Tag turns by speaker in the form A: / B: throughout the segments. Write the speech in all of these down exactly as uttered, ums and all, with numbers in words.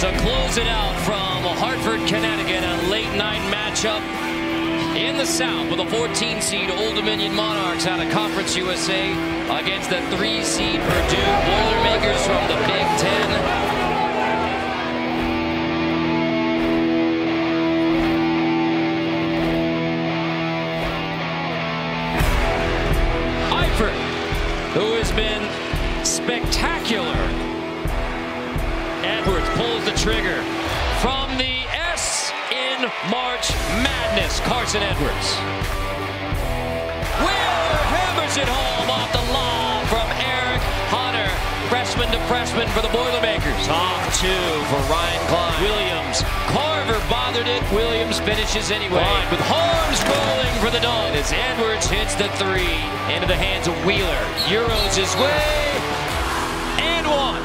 A: To close it out from Hartford, Connecticut, a late night matchup in the South with a fourteen seed Old Dominion Monarchs out of Conference U S A against the three seed Purdue Boilermakers from the Big Ten. Eifert, who has been spectacular. Edwards pulls the trigger from the S in March Madness. Carson Edwards. Wheeler hammers it home off the lob from Eric Hunter. Freshman to freshman for the Boilermakers. Off two for Ryan Klein. Williams. Carver bothered it. Williams finishes anyway. Klein with arms rolling for the dunk as Edwards hits the three into the hands of Wheeler. Euros his way and one.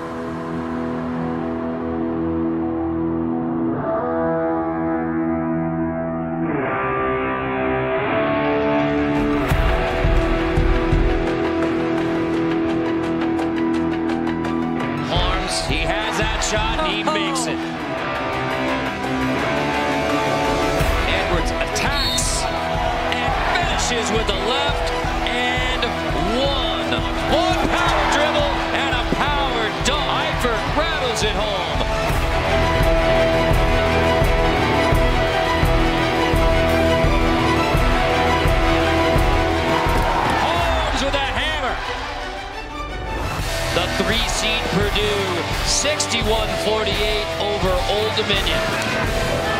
A: He has that shot, and he makes it. Edwards attacks and finishes with the left and one. One power dribble and a power dunk. Eifert rattles it home. Holmes with a hammer. The three seed Purdue, sixty-one forty-eight over Old Dominion.